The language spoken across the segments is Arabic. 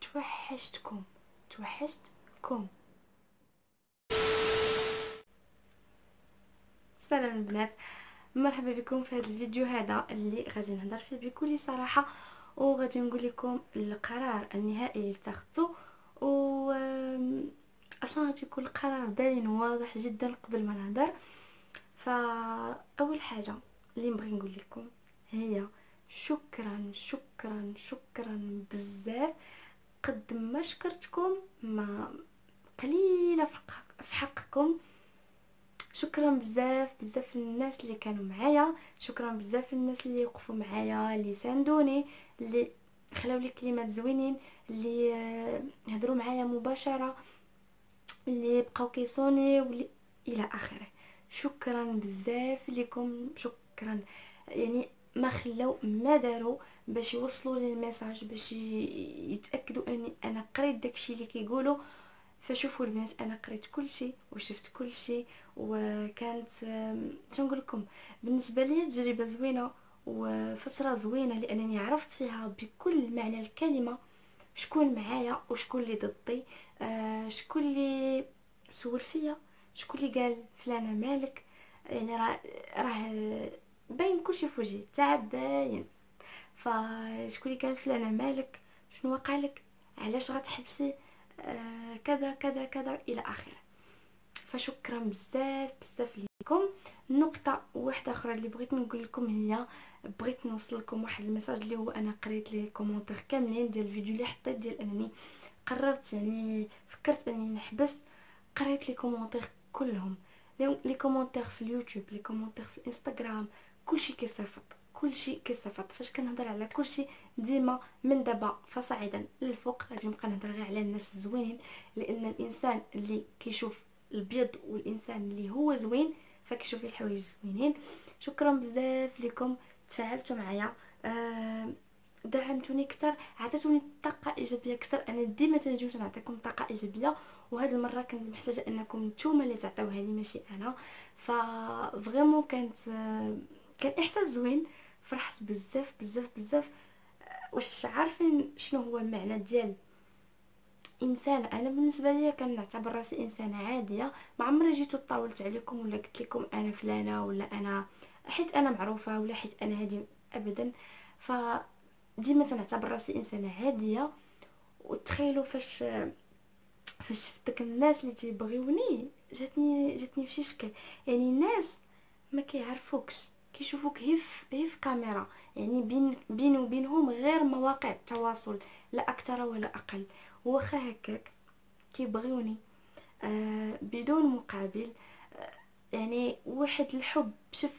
توحشتكم. سلام البنات، مرحبا بكم في هذا الفيديو هذا اللي غادي نهضر فيه بكل صراحه، وغادي نقول لكم القرار النهائي اللي اتخذته. و اصلا غادي يكون القرار باين واضح جدا قبل ما نهضر. فاول حاجه اللي نبغي نقول لكم هي شكرا بزاف. قد ما شكرتكم ما قليله في حقكم. شكرا بزاف للناس اللي كانوا معايا، شكرا بزاف للناس اللي وقفوا معايا، اللي ساندوني، اللي خلاو لي كلمات زوينين، اللي هضروا معايا مباشره، اللي بقاو كيصوني واللي الى اخره. شكرا بزاف لكم، شكرا. يعني ما خلاو ما داروا باش يوصلوا لي الميساج، باش يتاكدوا اني انا قريت داكشي اللي كيقولوا. فشوفوا البنات، انا قريت كل شيء وشفت كل شيء، وكانت تنقول لكم بالنسبه لي تجربه زوينه وفتره زوينه، لانني عرفت فيها بكل معنى الكلمه شكون معايا وشكون اللي ضدي، شكون اللي سول فيا، شكون اللي قال فلانه مالك. يعني راه باين كلشي في وجهي، التعب باين. فشكون اللي قال فلانه مالك، شنو وقع لك، علاش غتحبسي، كذا كذا كذا الى اخره. فشكرا بزاف ليكم. نقطه واحده اخرى اللي بغيت نقول لكم هي بغيت نوصل لكم واحد الميساج اللي هو انا قريت لي كومونتير كاملين ديال الفيديو اللي حطيت، ديال انني قررت، يعني فكرت انني نحبس. قريت لي كومونتير كلهم، لي كومونتير في اليوتيوب، لي كومونتير في الانستغرام، كلشي كيصيفط، كلشي كيصيفط. فاش كنهضر على كلشي ديما من دابا فصاعدا للفوق غادي نبقى نهضر غير على الناس الزوينين، لان الانسان اللي كيشوف البيض والانسان اللي هو زوين فكيشوف الحوايج الزوينين. شكرا بزاف لكم، تفاعلتوا معايا، دعمتوني اكثر، عطيتوني طاقه ايجابيه اكثر. انا ديما تنجيو نعطيكم طاقه ايجابيه، وهذه المره كنت محتاجه انكم نتوما اللي تعطيوها لي ماشي انا. فريمون كان احساس زوين، فرحت بزاف. واش عارفين شنو هو المعنى ديال انسان؟ انا بالنسبه لي كنعتبر راسي انسانه عاديه، ما عمري جيت وطاولت عليكم ولا قلت لكم انا فلانه ولا انا حيت انا معروفه ولا حيت انا هادي، ابدا. ديما تنعتبر راسي انسانه عاديه. وتخيلوا فاش شفت داك الناس اللي تيبغيوني، جاتني في شي شكل. يعني الناس ما كيعرفوكش، كيشوفوك هي في كاميرا، يعني بين وبينهم غير مواقع التواصل، لا اكثر ولا اقل. واخا هكاك كيبغيوني بدون مقابل. يعني واحد الحب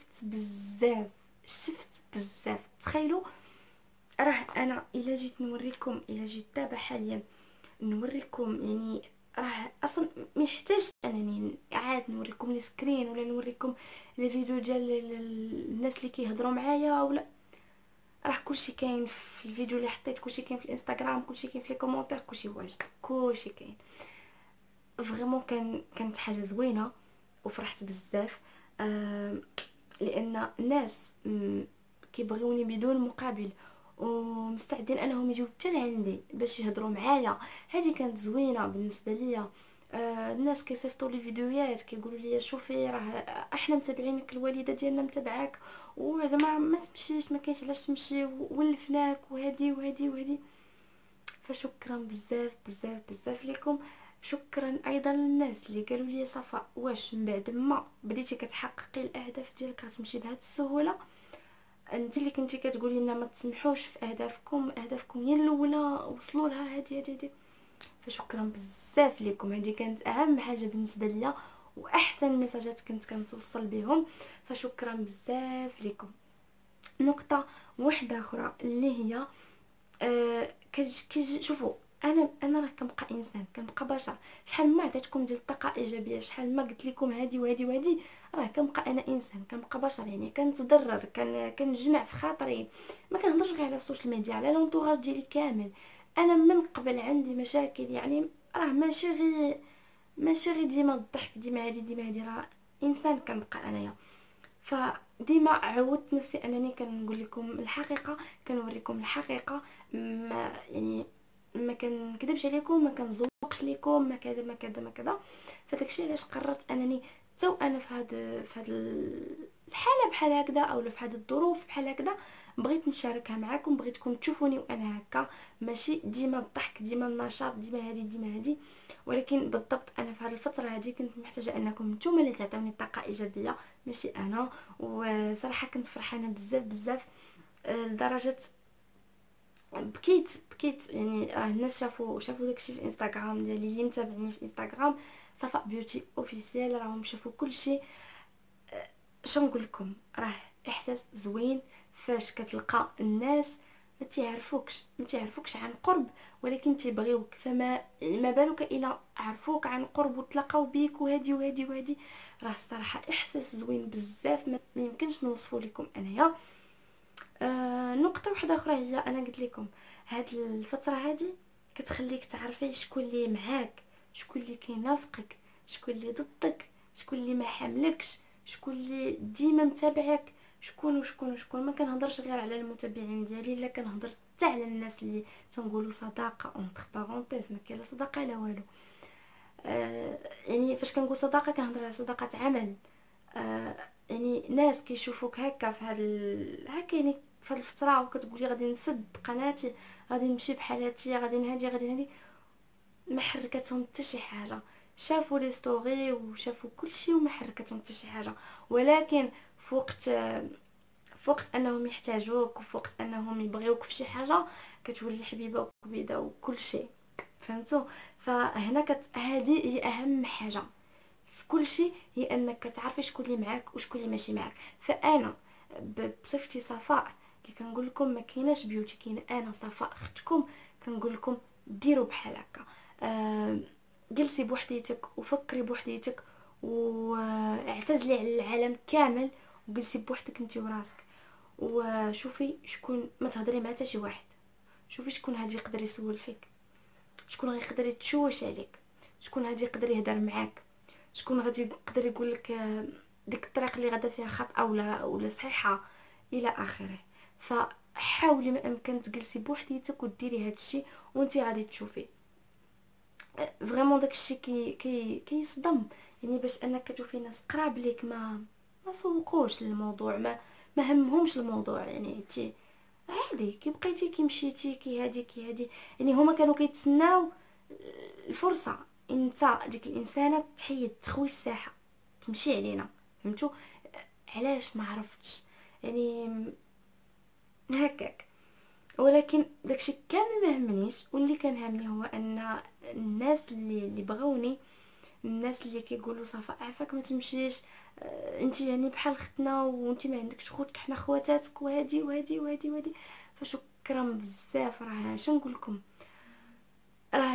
شفت بزاف. تخيلوا، راه انا الا جيت دابا حاليا نوريكم، يعني راه اصلا ما يحتاج انني عاد نوريكم السكرين ولا نوريكم الفيديو ديال الناس اللي كيهضروا معايا، ولا راه كلشي كاين في الفيديو اللي حطيت، كلشي كاين في الانستغرام، كلشي كاين في لي كومونتير، كلشي واجد، كلشي كاين. فريمون كانت حاجه زوينه وفرحت بزاف، لان الناس كيبغيوني بدون مقابل، ومستعدين انهم يجيو حتى لعندي باش يهضروا معايا. هذه كانت زوينه بالنسبه ليا. الناس كيصيفطوا لي فيديوهات كيقولوا لي شوفي راه احنا متابعينك، الوالده ديالنا متابعاك، وزعما ما تمشيش، ما كاينش علاش تمشي، ولفناك وهذه. فشكرا بزاف لكم. شكرا ايضا للناس اللي قالوا لي صفاء، واش من بعد ما بديتي كتحققي الاهداف ديالك غتمشي بهذه السهوله؟ انت اللي كنتي كتقولي لنا ما تسمحوش في اهدافكم هي الاولى وصلوا لها هذه. فشكرا بزاف لكم، هذه كانت اهم حاجه بالنسبه ليا واحسن مساجات كنت كنتوصل بهم. فشكرا بزاف لكم. نقطه واحده اخرى اللي هي شوفوا، انا راه كنبقى انسان، كنبقى بشر. شحال ما عطيتكم ديال الطاقه ايجابيه، شحال ما قلت لكم هذه وهذه، راه كنبقى انا انسان، كنبقى بشر. يعني كنتضرر، كنجمع في خاطري. ما كنهضرش غير على السوشيال ميديا، على لونطوراج ديالي كامل. انا من قبل عندي مشاكل، يعني راه ماشي غير ديما الضحك، ديما هذه راه انسان كنبقى انايا. فديما عودت نفسي انني كنقول لكم الحقيقه، كنوريكم الحقيقه. ما يعني ما كنكذبش عليكم، ما كنزوقش لكم، ما كذا ما كذا ما كذا. فداكشي علاش قررت انني تو انا في هاد الحاله بحال هكذا، او في هاد الظروف بحال هكذا، بغيت نشاركها معكم، بغيتكم تشوفوني وانا هكا، ماشي ديما الضحك، ديما النشاط، ديما هادي ديما هادي، ولكن بالضبط انا في هذه الفتره هذه كنت محتاجه انكم نتوما اللي تعطيوني طاقه ايجابيه، ماشي انا. وصراحه كنت فرحانه بزاف بزاف، لدرجه بكيت يعني. الناس شافوا داكشي في انستغرام ديالي، اللي متابعني في انستغرام صفاء بيوتي اوفيسيال، راهم شافوا كلشي. شنقول لكم، راه احساس زوين فاش كتلقى الناس ما تعرفوكش عن قرب، ولكن تيبغيوك. ما بالك الا عرفوك عن قرب وتلاقاو بيك وهادي وهادي وهادي. راه الصراحه احساس زوين بزاف، ما يمكنش نوصفو لكم انايا. نقطه واحده اخرى هي انا قلت لكم، هاد الفتره هادي كتخليك تعرفي شكون اللي معاك، شكون اللي كينافقك، شكون اللي ضدك، شكون اللي ما حاملكش، شكون اللي ديما متابعك، شكون وشكون وشكون. ما كنهضرش غير على المتابعين ديالي، لا كنهضر حتى على الناس اللي تنقولوا صداقه اونتر بارونتيز، ما كاين لا صداقه لا والو. آه يعني فاش كنقول صداقه كنهضر على صداقه عمل. آه يعني ناس كيشوفوك هكا في هكا يعني في هذه الفتره، وكتقولي غادي نسد قناتي، غادي نمشي بحالاتي، غادي نهادي غادي نهادي، ما حركتهم حتى شي حاجه. شافوا لي ستوري وشافوا كلشي وما حركتهم حتى شي حاجه. ولكن في وقت انهم يحتاجوك، وفي وقت انهم يبغيوك في شي حاجه، كتولي حبيبه وكبيده وكل شيء. فهمتوا؟ فهنا هذه هي اهم حاجه في كل شيء، هي انك تعرفي شكون اللي معاك وشكون اللي ماشي معاك. فانا بصفتي صفاء اللي كنقول لكم ما كايناش بيوتي، كاين انا صفاء اختكم، كنقول لكم ديروا بحال هكا. جلسي بوحديتك وفكري بوحديتك واعتزلي على العالم كامل، وجلسي بوحدك انت وراسك، وشوفي شكون، ما تهضري مع حتى شي واحد. شوفي شكون هادي يقدر يسول فيك، شكون غيقدر يتشوش عليك، شكون هادي يقدر يهدر معاك، شكون غادي يقدر يقول لك ديك الطريق اللي غادا فيها خطأ ولا صحيحه الى اخره. فحاولي ما امكن تجلسي بوحديتك وديري هاد الشيء، وانت غادي تشوفي فريمون داكشي كيصدم. يعني باش انك كتشوفي ناس قراب ليك ما سوقوش للموضوع، ما همهمش الموضوع، يعني تي عادي كي بقيتي كي مشيتي كي هادي كي هادي. يعني هما كانوا كيتسناو الفرصه انت ديك الانسانه تحيد تخوي الساحه تمشي علينا. فهمتوا؟ علاش ما عرفتش يعني هكاك. ولكن داكشي كامل ما همنيش، واللي كان هامني هو ان الناس اللي بغاوني، الناس اللي كيقولوا صفاء عافاك ما تمشيش، انت يعني بحال ختنا وانت ما عندكش خوتك، حنا خواتاتك وهادي وهادي وهادي وهادي. فشكرا بزاف. راه شنقول لكم، راه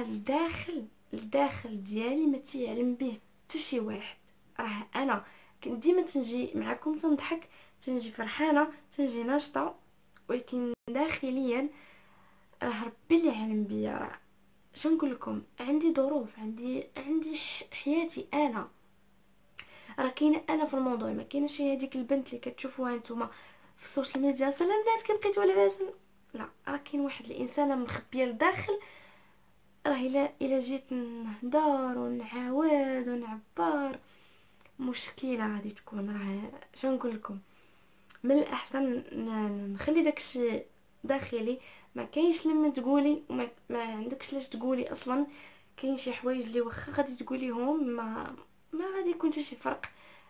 الداخل ديالي ما تيعلم به حتى شي واحد. راه انا ديما تنجي معكم تنضحك، تنجي فرحانه، تنجي ناشطه، ولكن داخليا راه ربي اللي عالم بيا. راه شنقول لكم، عندي ظروف، عندي حياتي انا. راه كاينه انا في الموضوع، ما كاينش هذيك البنت اللي كتشوفوها نتوما في السوشيال ميديا، سلام بنات كي بقيتوا لاباس. لا، راه كاين واحد الانسانه مخبيه لداخل. راه الا جيت نهضر ونعاود ونعبر مشكله غادي تكون. راه شنقول لكم، من الاحسن نخلي داكشي داخلي. ما كاينش لما تقولي وما ما عندكش لاش تقولي اصلا. كاين شي حوايج اللي واخا غادي تقوليهم ما غادي يكون حتى شي فرق،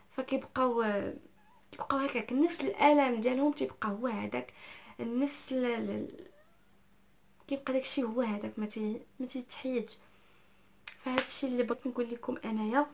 كيبقاو هكاك. نفس الالم ديالهم تيبقى هو هذاك، نفس كيبقى داكشي هو هذاك، ما تيتحيدش. فهاد الشيء اللي بغيت نقول لكم انايا.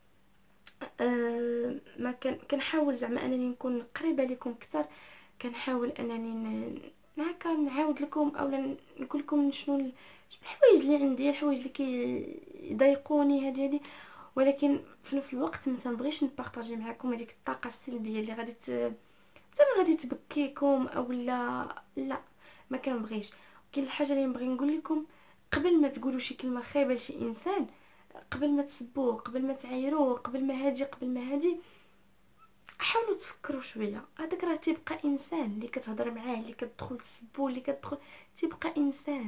ما كنحاول زعما انني نكون قريبه لكم اكثر، كنحاول انني هكا نعاود لكم اولا نقول لكم شنو الحوايج اللي عندي، الحوايج اللي كيضايقوني هادي. ولكن في نفس الوقت ما تنبغيش نبارطاجي معكم هذيك الطاقه السلبيه اللي مثلا غادي تبكيكم او لا، ما كنبغيش. كاين الحاجه اللي نبغي نقول لكم، قبل ما تقولوا شي كلمه خايبه لشي انسان، قبل ما تسبوه، قبل ما تعايروه، قبل ما هادي، حاولوا تفكروا شويه. هذاك راه تيبقى انسان اللي كتهضر معاه، اللي كتدخل تسبو، اللي كتدخل تيبقى انسان.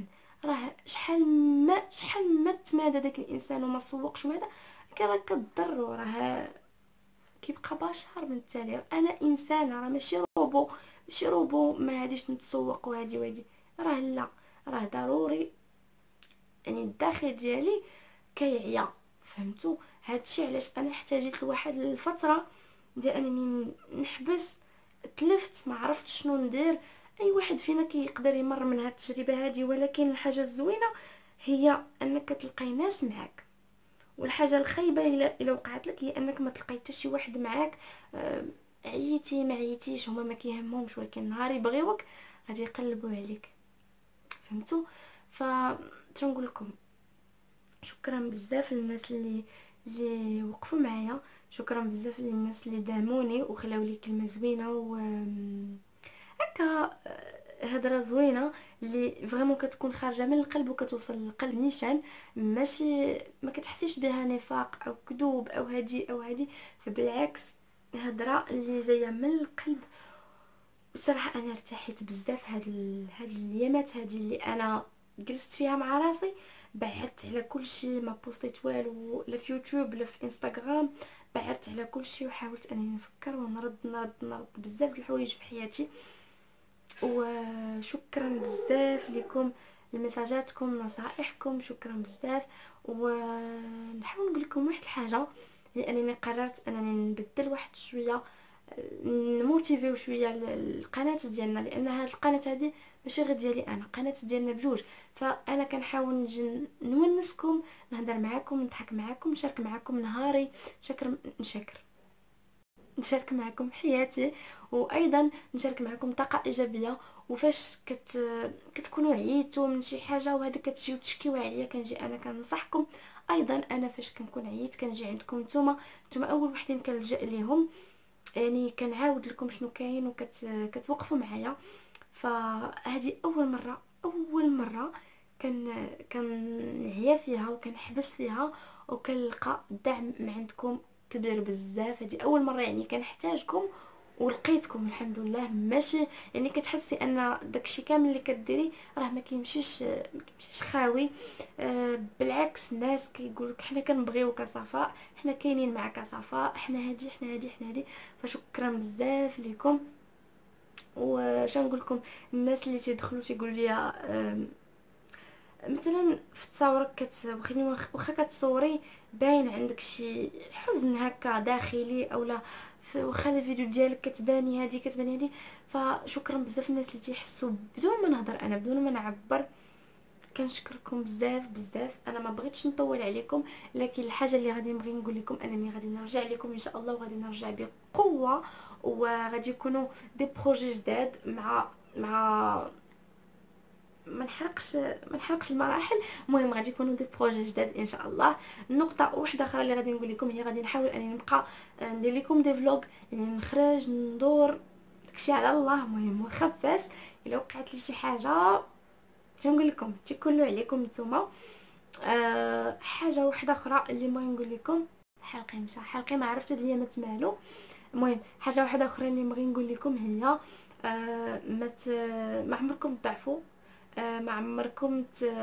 راه شحال ما تمادى داك الانسان وما سوقش وهذا، كان راه كضر، راه كيبقى بشر من التالي. انا انسانه، راه ماشي روبو ما غاديش نتسوق وهادي راه لا، راه ضروري يعني الداخل ديالي كيعيا. فهمتوا؟ هادشي علاش انا احتاجيت لواحد الفتره ديال انني نحبس، تلفت ما عرفتش شنو ندير. اي واحد فينا كيقدر يمر من هاد التجربه هادي، ولكن الحاجه الزوينه هي انك تلقاي ناس معاك، والحاجه الخايبه الا وقعت لك هي انك ما تلقاي حتى شي واحد معاك. عييتي ما عييتيش هما ما كيهمهمش، ولكن نهار يبغيوك غادي يقلبوا عليك. فهمتوا؟ تنقول لكم شكرا بزاف للناس اللي وقفوا معايا، شكرا بزاف للناس اللي دعموني وخلاو لي كلمه زوينه و هكا هضره زوينه اللي فريمون كتكون خارجه من القلب وكتوصل للقلب نيشان، ماشي ما كتحسيش بها نفاق او كذوب او هادي. فبالعكس هضره اللي جايه من القلب. بصراحه انا ارتحيت بزاف هاد الايامات هادي اللي انا جلست فيها مع راسي، بعدت على كل شيء، ما بوستيت والو لا في يوتيوب لا في انستغرام، بعدت على كل شيء وحاولت انني نفكر ونرد بزاف د الحوايج في حياتي. وشكرا بزاف لكم لمساجاتكم نصائحكم، شكرا بزاف. ونحاول نقول لكم واحد الحاجه، هي انني قررت انني نبدل واحد شويه، نموتيفيو شويه القناه ديالنا، لان هاد القناه هذه ماشي غير ديالي انا، قناه ديالنا بجوج. فانا كنحاول نجي نونسكم، نهضر معاكم، نضحك معاكم، نشارك معاكم نهاري، نشارك معكم حياتي، وايضا نشارك معكم طاقه ايجابيه. وفاش كتكونوا عييتوا من شي حاجه وهذا كتجيو تشكيو عليا، كنجي انا كنصحكم. ايضا انا فاش كنكون عييت كنجي عندكم نتوما اول وحدين كنلجا ليهم، يعني كنعاود لكم شنو كاين كتوقفوا معايا. فهذه اول مره كنعيا فيها وكنحبس فيها وكنلقى الدعم من عندكم كبير بزاف. هذه اول مره يعني كنحتاجكم ولقيتكم الحمد لله. ماشي يعني كتحسي ان داكشي كامل اللي كديري راه ما كيمشيش خاوي. بالعكس الناس كيقولك حنا كنبغيوك صفاء، حنا كاينين معك صفاء، حنا هادي. فشكرا بزاف لكم. واش نقول لكم، الناس اللي تيدخلوا تيقولوا لي مثلا في تصاورك واخا كتصوري باين عندك شي حزن هكا داخلي، اولا واخا الفيديو ديالك كتباني هادي. فشكرا بزاف الناس اللي تيحسوا بدون ما نهضر انا، بدون ما نعبر. كنشكركم بزاف. انا ما بغيتش نطول عليكم، لكن الحاجه اللي غادي نبغي نقول لكم انني غادي نرجع لكم ان شاء الله، وغادي نرجع بقوه، وغادي يكونوا دي بروجي جداد مع ما نحرقش المراحل. المهم غادي يكونوا دي بروجي جداد ان شاء الله. نقطه واحده اخرى اللي غادي نقول لكم هي غادي نحاول اني نبقى ندير لكم دي فلوغ، يعني نخرج ندور داكشي على الله. المهم مخفف، الا وقعت لي شي حاجه نقول لكم تكلوا عليكم نتوما. حاجه واحده اخرى اللي بغي نقول لكم، حلقي ما عرفت هاد الايامات مالو. المهم حاجه واحده اخرى اللي بغي نقول لكم هي ما عمركم تضعفوا، ما عمركم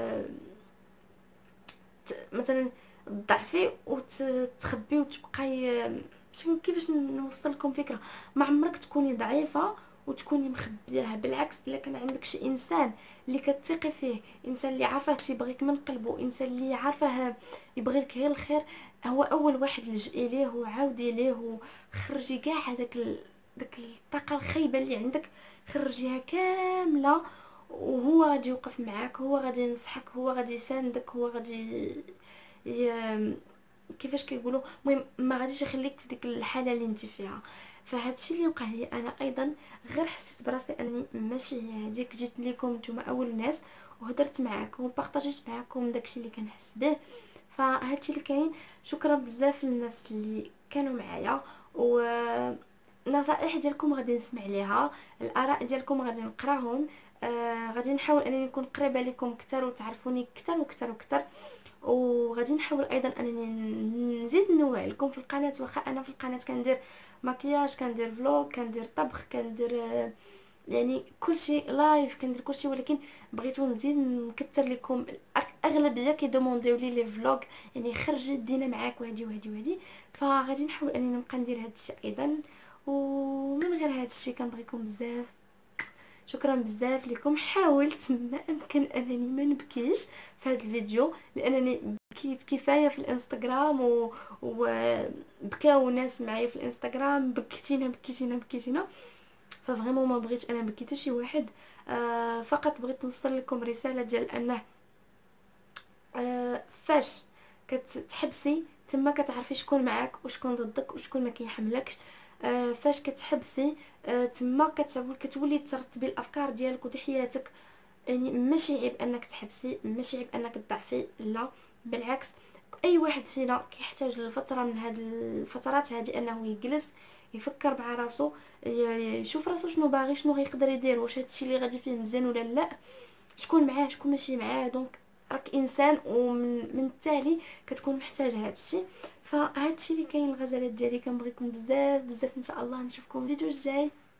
مثلا تضعفي وتخبي وتبقاي كيفاش نوصل لكم فكره. ما عمرك تكوني ضعيفه وتكوني مخبياها، بالعكس الا كان عندك شي انسان اللي كتثقي فيه، انسان اللي عارفه تيبغيك من قلبه، انسان اللي عارفه يبغي لك غير الخير، هو اول واحد لجئي ليه وعاودي ليه وخرجي كاع هذاك داك الطاقه الخايبه اللي عندك، خرجيها كامله. وهو غادي يوقف معاك، هو غادي ينصحك، هو غادي يساندك، هو غادي ي... كيفاش كيقولوا، المهم ما غاديش يخليك في ديك الحاله اللي انت فيها. فهادشي اللي وقع لي انا ايضا، غير حسيت براسي اني ماشي هي هذيك، جيت لكم نتوما اول ناس وهضرت معاكم وبارطاجيت معاكم داكشي اللي كنحس به. فهادشي اللي كاين. شكرا بزاف للناس اللي كانوا معايا، و النصائح ديالكم غادي نسمع ليها، الاراء ديالكم غادي نقراهم. غادي نحاول انني نكون قريبه لكم اكثر وتعرفوني اكثر. وغادي نحاول ايضا انني نزيد نوع لكم في القناه. واخا انا في القناه كندير مكياج، كندير فلوغ، كندير طبخ، كندير يعني كلشي لايف كندير كلشي، ولكن بغيتو نزيد نكثر لكم. اغلبيه كيدومونديو لي لي فلوغ، يعني خرجي دينا معاك وهادي وهادي وهادي، فغادي نحاول انني نبقى ندير هادشي ايضا. ومن غير هادشي كنبغيكم بزاف، شكرا بزاف لكم. حاولت ما امكن انني ما نبكيش في هذا الفيديو، لانني بكيت كفايه في الانستغرام وبكاو ناس معايا في الانستغرام، بكيتينا بكيتينا بكيتينا، ففريمون ما بغيتش انا نبكي حتى شي واحد. فقط بغيت نوصل لكم رساله ديال انه فاش كتحبسي تما كتعرفي شكون معاك وشكون ضدك وشكون ما كيحملكش. فاش كتحبسي تما كتولي ترتبي الافكار ديالك وحياتك. يعني ماشي عيب انك تحبسي، ماشي عيب انك تضعفي، لا بالعكس. اي واحد فينا كيحتاج لفتره من هاد الفترات هذه انه يجلس يفكر مع راسو، يشوف راسو شنو باغي، شنو غيقدر يدير، واش هادشي اللي غادي فيه مزيان ولا لا، شكون معاه شكون ماشي معاه. دونك راك انسان، ومن التالي كتكون محتاج هادشي. فهادشي اللي كاين الغزالات ديالي، كنبغيكم بزاف بزاف، ان شاء الله نشوفكم الفيديو الجاي.